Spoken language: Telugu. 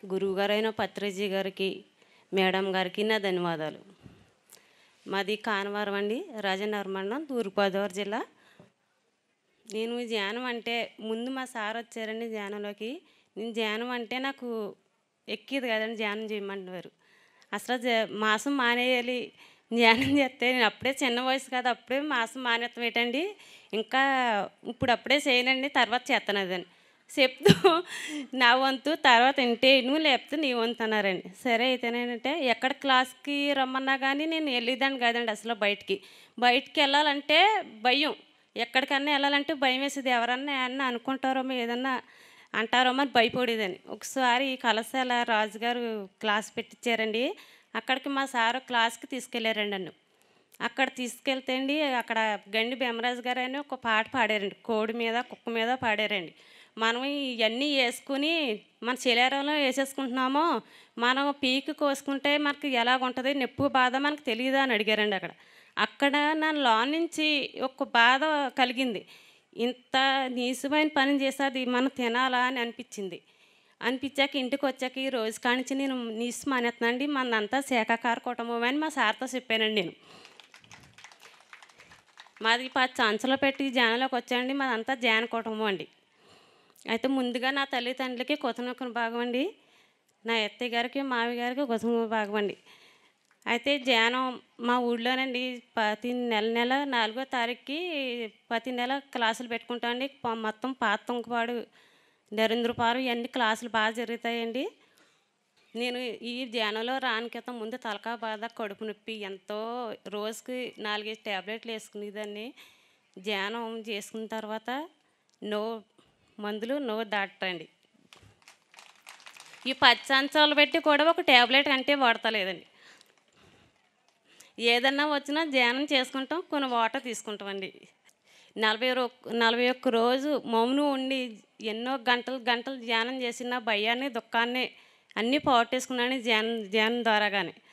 గురువుగారైన పత్రిజీ గారికి, మేడం గారికి నా ధన్యవాదాలు. మాది కానవరం అండి, రాజనగరం మండలం, తూర్పుగోదావరి జిల్లా. నేను ధ్యానం అంటే ముందు మా సార్ వచ్చారండి ధ్యానంలోకి. నేను ధ్యానం అంటే నాకు ఎక్కేది కదండి, ధ్యానం చేయమంటారు. అసలు మాసం మానేయాలి ధ్యానం చేస్తే, నేను అప్పుడే చిన్న వయసు కాదు, అప్పుడే మాసం మానేత్తం ఏంటండి, ఇంకా ఇప్పుడు అప్పుడే చేయనండి, తర్వాత చేస్తాను అదని చెప్తూ నా వంతు తర్వాత ఇంటే నువ్వు లేకపోతే నీ వంతు అన్నారండి. సరే అయితేనేంటంటే ఎక్కడ క్లాస్కి రమ్మన్నా కానీ నేను వెళ్ళేదాన్ని కాదండి. అసలు బయటికి వెళ్ళాలంటే భయం, ఎక్కడికన్నా వెళ్ళాలంటే భయం వేసేది. ఎవరన్నా ఏమన్నా అనుకుంటారేమో, ఏదన్నా అంటారేమో అని భయపడేదని. ఒకసారి కళాశాల రాజుగారు క్లాస్ పెట్టించారండి. అక్కడికి మా సారు క్లాస్కి తీసుకెళ్ళారండి నన్ను. అక్కడ తీసుకెళ్తే అండి, అక్కడ గండి భీమరాజు గారు అని ఒక పాట పాడారండి, కోడి మీద కుక్క మీద పాడారండి. మనం ఇవన్నీ వేసుకుని మన శరీరంలో వేసేసుకుంటున్నామో, మనం పీకి కోసుకుంటే మనకి ఎలాగుంటుంది, నొప్పి బాధ మనకు తెలియదా అని అడిగారండి. అక్కడ నా లోన్ నుంచి ఒక బాధ కలిగింది. ఇంత నీచమైన పని చేసేది మనం తినాలా అని అనిపించాక ఇంటికి వచ్చాక ఈ రోజు కానించి నేను నీసు మానేస్తున్నానండి, మనంతా శాఖాహార కుటుంబం అని మా సార్తో చెప్పానండి. నేను మాది 10 సంవత్సరాలు పెట్టి ధ్యానంలోకి వచ్చానండి. మాదంతా ధ్యాన కుటుంబం అండి. అయితే ముందుగా నా తల్లిదండ్రులకి కృతజ్ఞతల భాగం అండి. నా అత్తయ్య గారికి, మావి గారికి కృతజ్ఞతల భాగం అండి. అయితే ధ్యానం మా ఊళ్ళోనండి ప్రతి నెల 4వ తారీఖుకి ప్రతి నెల క్లాసులు పెట్టుకుంటామండి. మొత్తం పాతంకపాడు, నరేంద్రపాడు ఇవన్నీ క్లాసులు బాగా జరుగుతాయండి. నేను ఈ ధ్యానంలో రాని క్రితం ముందు తలకాయ బాధ, కడుపు నొప్పి, ఎంతో రోజుకి 4-5 ట్యాబ్లెట్లు వేసుకునేదాన్ని. ధ్యానం చేసుకున్న తర్వాత నో మందులు, నో డాక్టర్ అండి. ఈ 10 సంవత్సరాలు పెట్టి కూడా ఒక ట్యాబ్లెట్ అంటే వాడతలేదండి. ఏదన్నా వచ్చినా ధ్యానం చేసుకుంటాం, కొన్ని వాటర్ తీసుకుంటామండి. 41 రోజు మౌనం ఉండి ఎన్నో గంటలు ధ్యానం చేసిన భయాన్ని, దుఃఖాన్ని అన్నీ పోగొట్టేసుకున్నాను ధ్యానం ద్వారాగానే.